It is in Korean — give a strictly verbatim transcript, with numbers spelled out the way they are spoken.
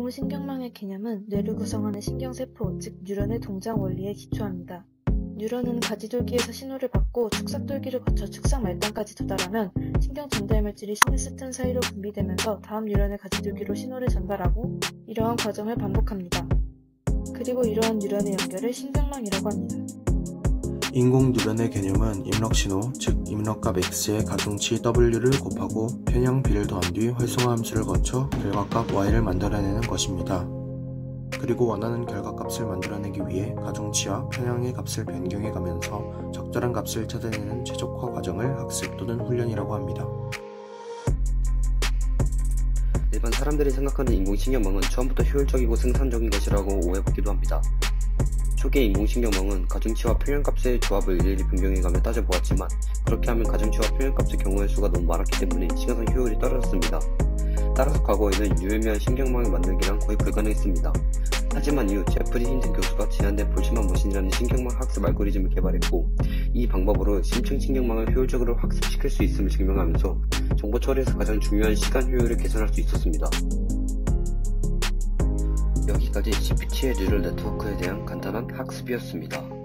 인공신경망의 개념은 뇌를 구성하는 신경세포, 즉 뉴런의 동작 원리에 기초합니다. 뉴런은 가지돌기에서 신호를 받고 축삭돌기를 거쳐 축삭 말단까지 도달하면 신경 전달물질이 시내스튼 사이로 분비되면서 다음 뉴런의 가지돌기로 신호를 전달하고 이러한 과정을 반복합니다. 그리고 이러한 뉴런의 연결을 신경망이라고 합니다. 인공 뉴런의 개념은 입력신호, 즉 입력값 x에 가중치 w를 곱하고 편향 b를 더한 뒤 활성화 함수를 거쳐 결과값 y를 만들어내는 것입니다. 그리고 원하는 결과값을 만들어내기 위해 가중치와 편향의 값을 변경해 가면서 적절한 값을 찾아내는 최적화 과정을 학습 또는 훈련이라고 합니다. 일반 사람들이 생각하는 인공신경망은 처음부터 효율적이고 생산적인 것이라고 오해받기도 합니다. 초기의 인공신경망은 가중치와 편향값의 조합을 일일이 변경해가며 따져보았지만 그렇게 하면 가중치와 편향값의 경우의 수가 너무 많았기 때문에 시간상 효율이 떨어졌습니다. 따라서 과거에는 유의미한 신경망을 만들기란 거의 불가능했습니다. 하지만 이후 제프리 힌튼 교수가 지난해 볼츠만 머신이라는 신경망 학습 알고리즘을 개발했고 이 방법으로 심층 신경망을 효율적으로 학습시킬 수 있음을 증명하면서 정보 처리에서 가장 중요한 시간 효율을 개선할 수 있었습니다. 여기까지 지피티의 뉴럴 네트워크에 대한 간단한 학습이었습니다.